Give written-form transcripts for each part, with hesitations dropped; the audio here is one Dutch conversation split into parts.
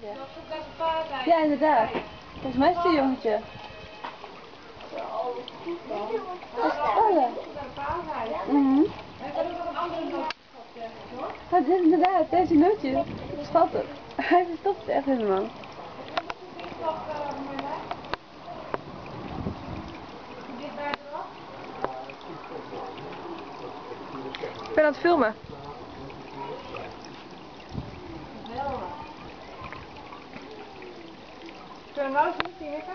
Ja, inderdaad. Volgens mij is het een jongetje. Dat is vallen. Ja, dit is inderdaad, deze nootje. Schattig. Hij verstopt echt helemaal. Ik ben aan het filmen. Zullen we nou eens niet kijken?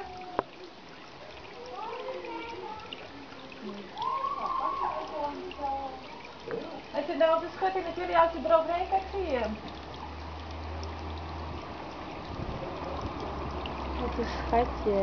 Als je nou op de schutting met jullie als je eroverheen kijkt, zie je hem. Wat een schatje.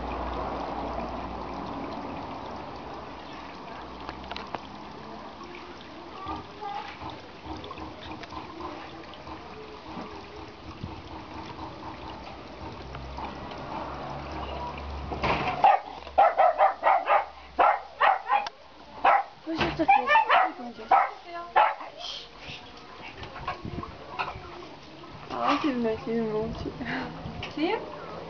Voorzichtig niet. Oh, hij zit een beetje in een mondje. Zie je?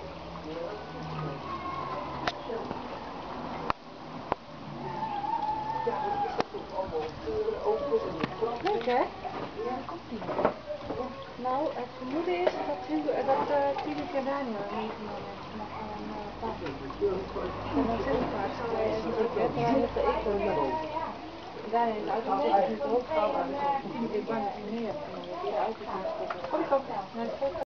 Leuk hè? Ja, dat komt niet. Nou, het vermoeden is dat Tine keer Daniel meegenomen heeft naar een tafel. En dan zit het maar natuurlijk, hè, terwijl heeft de eten. Daniel in de auto zit met de hoofdvrouw en 10 keer bang dat hij meer hebt. En dan wordt hij de auto gaan stoppen. Kom.